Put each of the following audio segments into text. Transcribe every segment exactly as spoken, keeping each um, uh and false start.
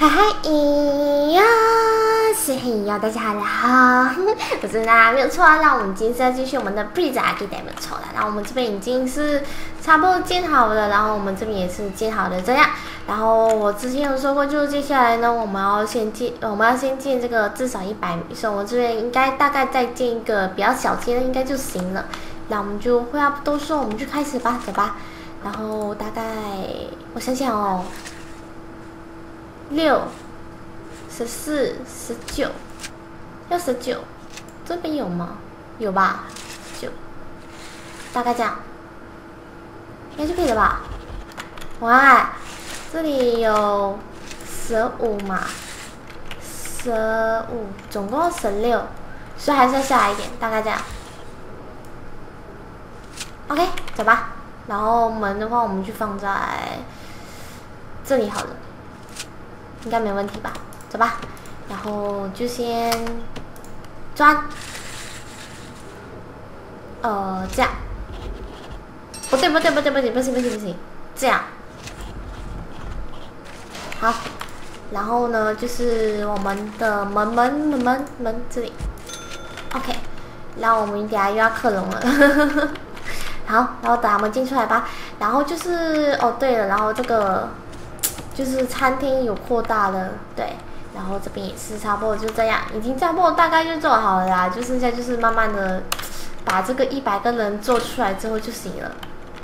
嗨嗨咿呀，是嘿呀，大家好，我是娜，没有错啊。那我们今天是要继续我们的 pizza 给大家们抽了。然后我们这边已经是差不多煎好了，然后我们这边也是煎好的这样。然后我之前有说过，就是接下来呢，我们要先煎，我们要先煎这个至少一百米，所以我们这边应该大概再煎一个比较小煎的应该就行了。那我们就话不多说，我们就开始吧，走吧。然后大概我想想哦。六、十四、十九，要十九，这边有吗？有吧？九，大概这样，应该就可以了吧？哇，这里有十五嘛，十五，总共十六，所以还是要下来一点，大概这样。OK， 走吧。然后门的话，我们就放在这里好了。应该没问题吧？走吧，然后就先钻，呃，这样，不对不对不对不对不行不行不行，这样，好，然后呢就是我们的门门门门门这里 ，OK， 然后我们等下又要克隆了，好，然后等他们进出来吧，然后就是哦对了，然后这个。就是餐厅有扩大了，对，然后这边也是差不多就这样，已经差不多大概就做好了啦，就剩下就是慢慢的把这个一百个人做出来之后就行了。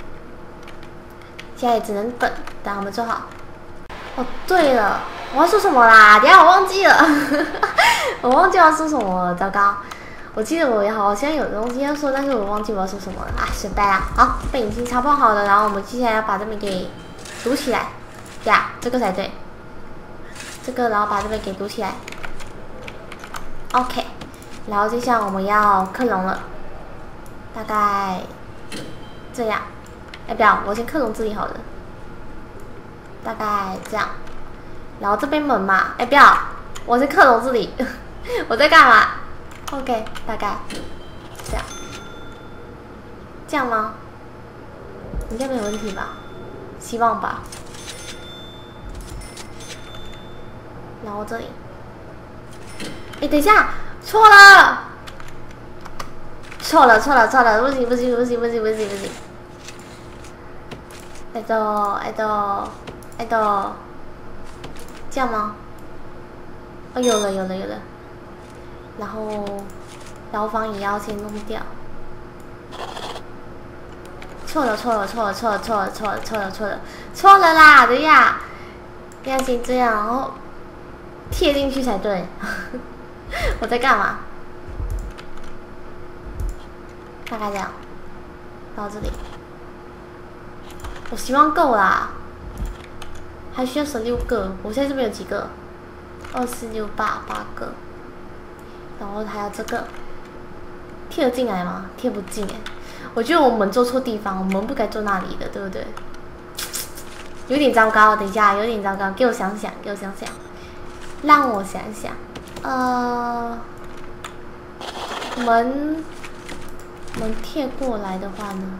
现在也只能等，等他们做好。哦，对了，我要说什么啦？等下我忘记了，我忘记我要说什么了，糟糕！我记得我好像有东西要说，但是我忘记我要说什么了啊，失败啦！好，这边已经差不多好了，然后我们接下来要把这边给堵起来。呀，这个才对。这个，然后把这边给堵起来。OK， 然后接下来我们要克隆了，大概这样。哎，不要，我先克隆这里好了。大概这样。然后这边门嘛，哎，不要，我先克隆这里。我在干嘛 ？OK， 大概这样。这样吗？应该没有问题吧？希望吧。然后这里，哎，等一下，错了，错了，错了，错了，不行，不行，不行，不行，不行，不行。哎都，哎都，哎都，这样吗？哦，有了，有了，有了。然后，牢房也要先弄掉。错了，错了，错了，错了，错了，错了，错了，错了，错了啦！等一下，要先这样，然后。贴进去才对，我在干嘛？大概这样，到这里，我希望够啦，还需要十六个，我现在这边有几个？二四六八八个，然后还有这个，贴得进来吗？贴不进哎，我觉得我们做错地方，我们不该做那里的，对不对？有点糟糕，等一下，有点糟糕，给我想想，给我想想。让我想想，呃，门门贴过来的话呢，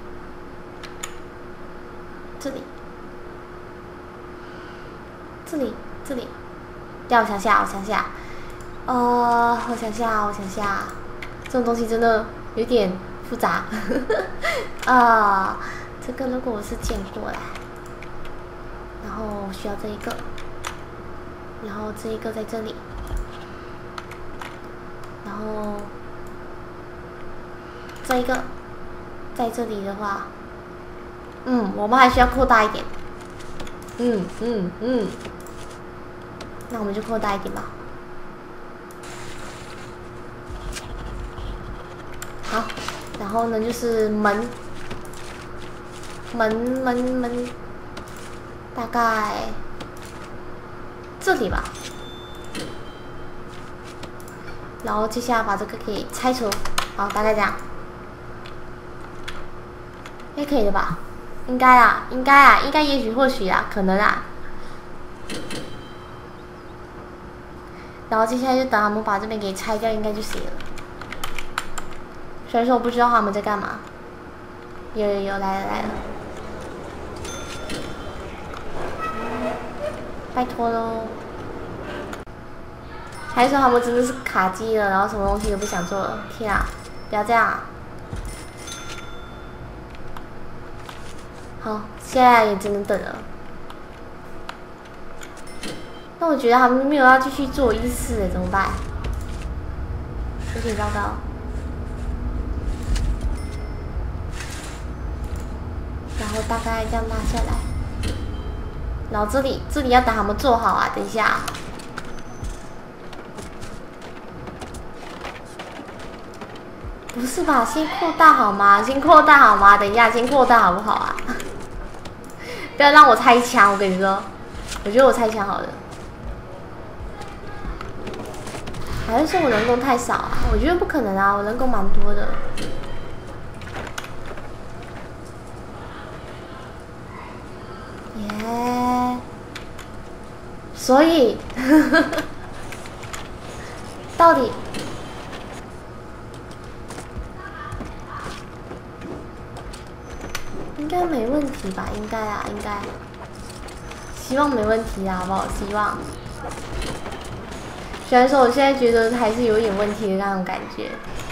这里，这里，这里，让我想想，我想想，呃，我想想，我想想，这种东西真的有点复杂，啊、呃，这个如果我是剪过来，然后需要这一个。然后这一个在这里，然后这一个在这里的话，嗯，我们还需要扩大一点，嗯嗯嗯，那我们就扩大一点吧。好，然后呢就是门，门门门，大概。这里吧，然后接下来把这个给拆除，好，大概这样，应该可以的吧？应该啊，应该啊，应该，也许，或许啊，可能啊。然后接下来就等他们把这边给拆掉，应该就行了。虽然说我不知道他们在干嘛。有有有，来了来了。拜托喽！ 还是说他们真的是卡机了，然后什么东西都不想做了？天啊！不要这样啊！好，现在也只能等了。那我觉得他们没有要继续做意思，怎么办？有点糟糕。然后大概这样拉下来，然后这里这里要等他们做好啊！等一下。不是吧？先扩大好吗？先扩大好吗？等一下，先扩大好不好啊？不要让我拆墙，我跟你说，我觉得我拆墙好了。还是说我人工太少啊？我觉得不可能啊，我人工蛮多的。耶、yeah ，所以到底？应该没问题吧？应该啊，应该。希望没问题啊，好不好？希望。虽然说我现在觉得还是有点问题的那种感觉。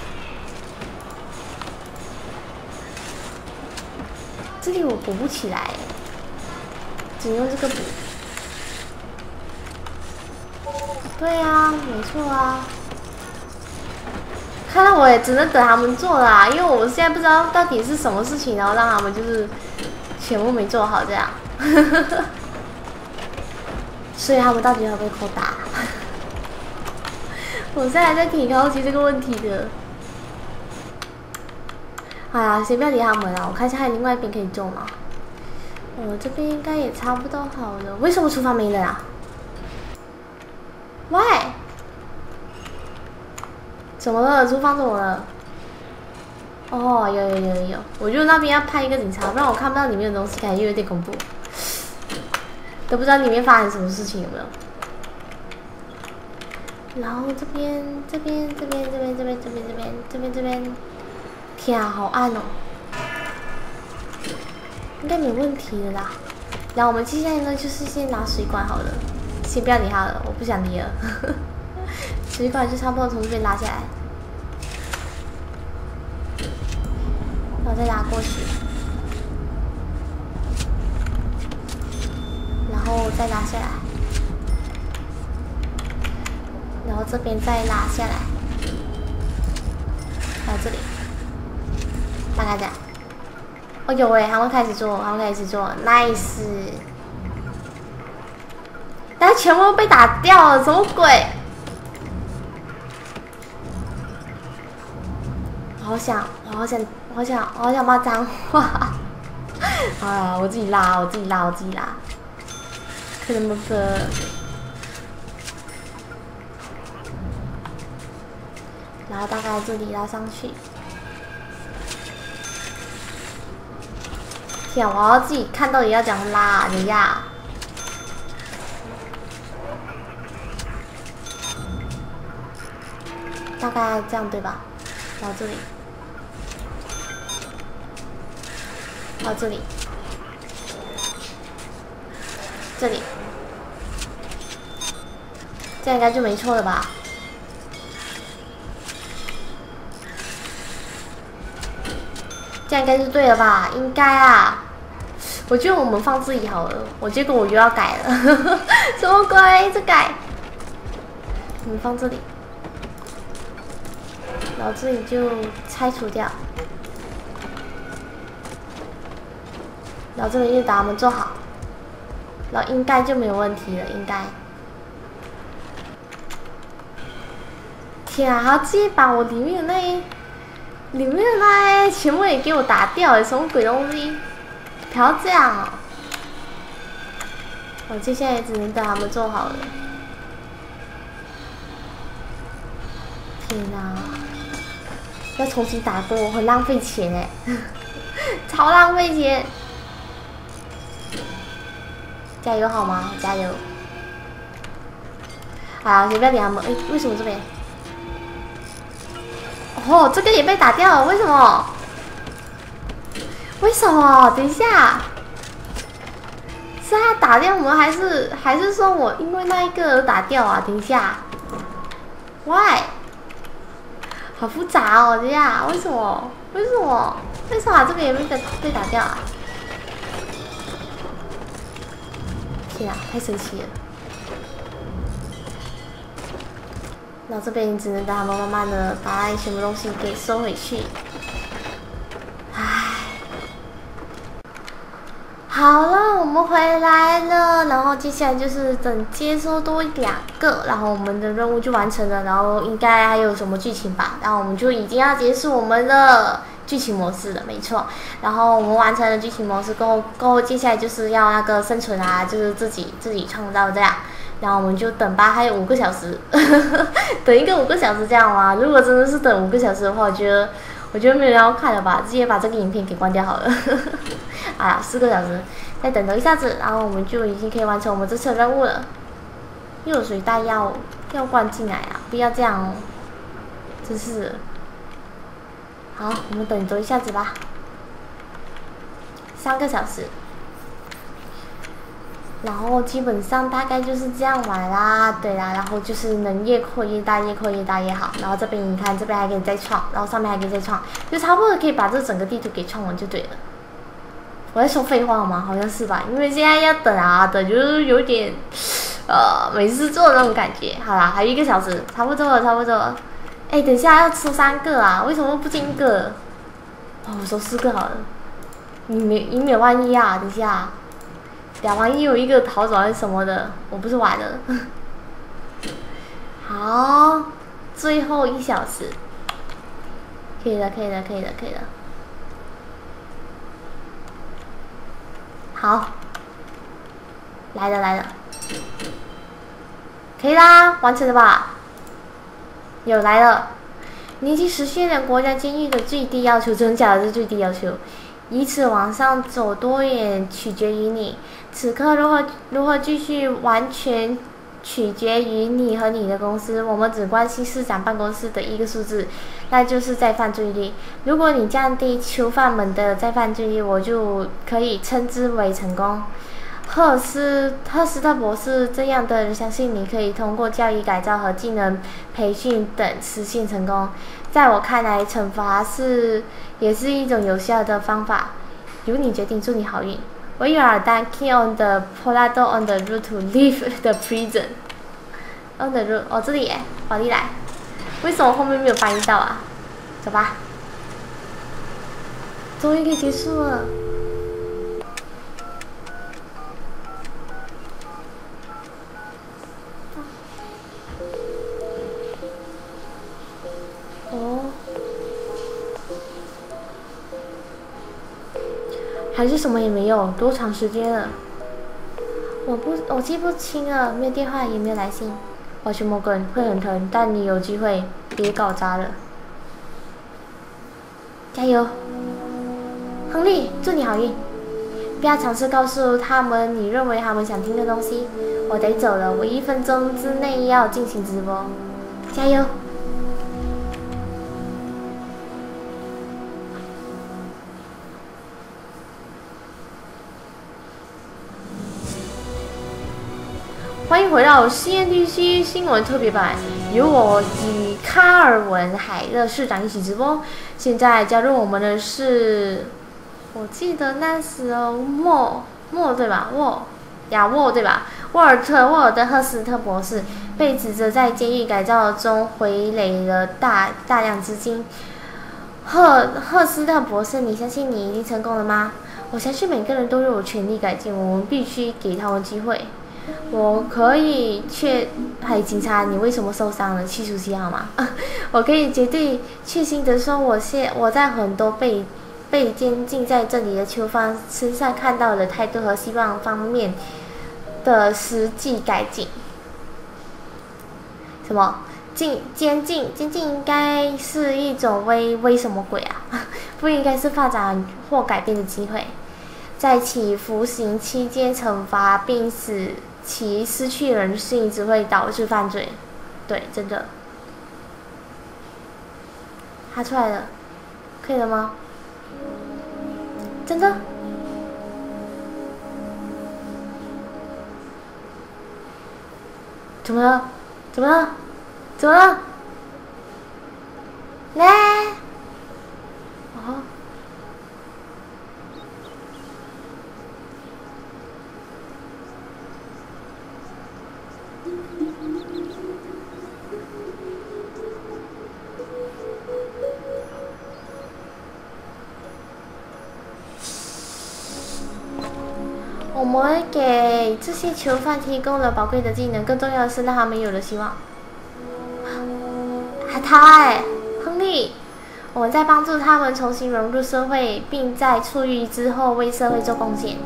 这里我补不起来，只能用这个补。对啊，没错啊。看到我也只能等他们做啦，因为我现在不知道到底是什么事情，然后让他们就是全部没做好这样，所以他们到底要被扣打？我现在还在挺好奇这个问题的。哎呀，先不要理他们了，我看一下还有另外一边可以做吗？我这边应该也差不多好了。为什么厨房没人啊 ？Why？怎么了？厨房怎么了？哦，有有有有，我觉得那边要派一个警察，不然我看不到里面的东西，感觉有点恐怖，都不知道里面发生什么事情有没有。然后这边这边这边这边这边这边这边这边这边，天啊，好暗哦，应该没问题的啦。然后我们接下来呢，就是先拿水管好了，先不要理他了，我不想理了。水管就差不多从这边拉下来。然后再拉过去，然后再拉下来，然后这边再拉下来，到这里，大概这样。哦有诶，他们开始做，他们开始做 ，nice。但是全部都被打掉了，什么鬼？我好想，我好想。我好想，我好想骂脏话。啊，我自己拉，我自己拉，我自己拉。可能不个，然后大概这里拉上去。天啊，我要自己看到底要怎样拉，等一下。大概这样对吧？到这里。到这里，这里，这样应该就没错了吧？这样应该是对了吧？应该啊。我觉得我们放这里好了。我结果我又要改了，什么鬼？这改？我们放这里，然后这里就拆除掉。然后这边就把它们做好，然后应该就没有问题了，应该。天啊，他直接把我里面的那一、里面的那一全部也给我打掉了，什么鬼东西？不要这样哦！我接下来只能等他们做好了。天哪，要重新打过，很浪费钱哎，超浪费钱。加油好吗？加油！好，先不要理他们。哎，为什么这边？哦，这个也被打掉了，为什么？为什么？等一下，是他打掉我们，还是还是说我因为那一个而打掉啊？等一下， ？Why？ 好复杂哦，这样为什么？为什么？为什么这边也被被打掉啊？天啊，太神奇了！然后这边只能等他们慢慢的把那全部东西给收回去。唉，好了，我们回来了。然后接下来就是等接收多两个，然后我们的任务就完成了。然后应该还有什么剧情吧？然后我们就已经要结束我们的剧情模式了，没错。然后我们完成了剧情模式过后，过后接下来就是要那个生存啊，就是自己自己创造这样。然后我们就等吧，还有五个小时，等一个五个小时这样吗？如果真的是等五个小时的话，我觉得我觉得没有人要看了吧，直接把这个影片给关掉好了。啊，四个小时，再等多一下子，然后我们就已经可以完成我们这次的任务了。又有谁带药药罐进来啊？不要这样哦，真是。好，我们等多一下子吧。三个小时。然后基本上大概就是这样玩啦，对啦，然后就是能越扩越大，越扩越大越好。然后这边你看，这边还可以再创，然后上面还可以再创，就差不多可以把这整个地图给创完就对了。我在说废话吗？好像是吧，因为现在要等啊，等就是有点呃没事做的那种感觉。好啦，还有一个小时，差不多了，差不多了。哎，等一下要收三个啊，为什么不进一个？哦，我收四个好了，以免以免万一啊，等一下。呀，万一有一个逃走还是什么的，我不是完了。好，最后一小时，可以了，可以了，可以了，可以了。好，来了来了，可以啦，完成了吧？有来了，你已经实现了国家监狱的最低要求，真假的是最低要求。以此往上走多远取决于你。此刻如何如何继续，完全取决于你和你的公司。我们只关心市长办公室的一个数字，那就是再犯罪率。如果你降低囚犯们的再犯罪率，我就可以称之为成功。赫斯赫斯特博士这样的人相信你可以通过教育改造和技能培训等实现成功。在我看来，惩罚是也是一种有效的方法。由你决定，祝你好运。When you are done, key on the Polado on the route to leave the prison. On the route， 哦，这里耶，宝丽来。为什么后面没有翻译到啊？走吧，终于可以结束了。哦。还是什么也没有，多长时间了？我不，我记不清了，没有电话，也没有来信。我去摩根会很疼，但你有机会，别搞砸了。加油，亨利，祝你好运。不要尝试告诉他们你认为他们想听的东西。我得走了，我一分钟之内要进行直播。加油！欢迎回到 C N D C 新闻特别版，由我与卡尔文海勒市长一起直播。现在加入我们的是，我记得那时候莫莫对吧？沃亚沃对吧？沃尔特沃尔德赫斯特博士被指责在监狱改造中回累了大大量资金。赫赫斯特博士，你相信你已经成功了吗？我相信每个人都有权利改进，我们必须给他们机会。我可以确，嗨，警察，你为什么受伤了？七十七号吗？我可以绝对确信的说，我现我在很多被被监禁在这里的囚犯身上看到了态度和希望方面的实际改进。什么？禁监禁？监禁应该是一种为为什么鬼啊？不应该是发展或改变的机会。在其服刑期间惩罚并使其失去人性，只会导致犯罪。对，真的。他出来了，可以了吗？真的？怎么了？怎么了？怎么了？ 来，哦。我们会给这些囚犯提供了宝贵的技能，更重要的是让他们有了希望。还他哎，亨利，我们在帮助他们重新融入社会，并在出狱之后为社会做贡献。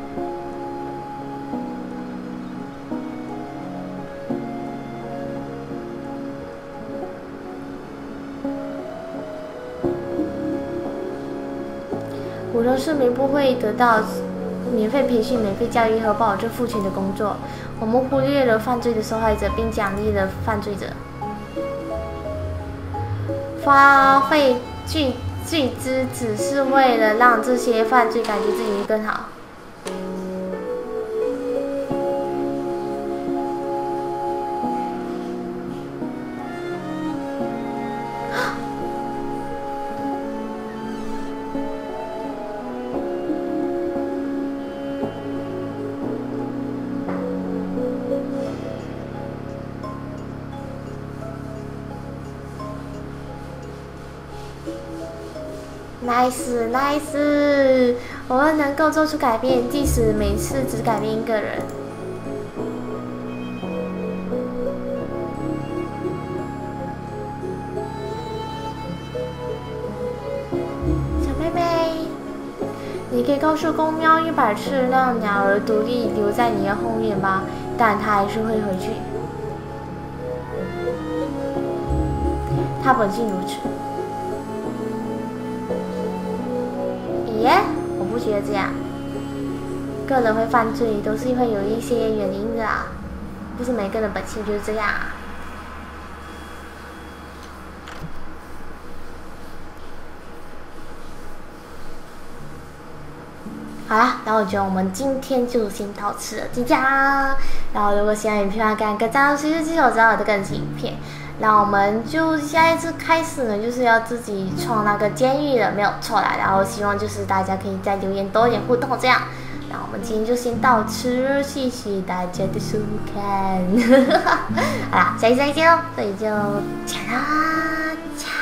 普通市民不会得到免费培训、免费教育和保证父权的工作。我们忽略了犯罪的受害者，并奖励了犯罪者。花费巨巨资只是为了让这些犯罪感觉自己更好。Nice, nice！ 我们能够做出改变，即使每次只改变一个人。小妹妹，你可以告诉公喵一百次，让鸟儿独立留在你的后面吧，但它还是会回去。它本性如此。耶，我不觉得这样。个人会犯罪，都是会有一些原因的啊，不是每个人本性就是这样啊。好啦，然后我觉得我们今天就先到此了，就这样。然后如果喜欢影片的话，赶快赞、随时记手知道我的更新影片。然后我们就下一次开始呢，就是要自己创那个监狱了，没有错啦。然后希望就是大家可以在留言多一点互动，这样。然后我们今天就先到此，谢谢大家的收看。好啦，下期再见喽，所以就讲啦，讲。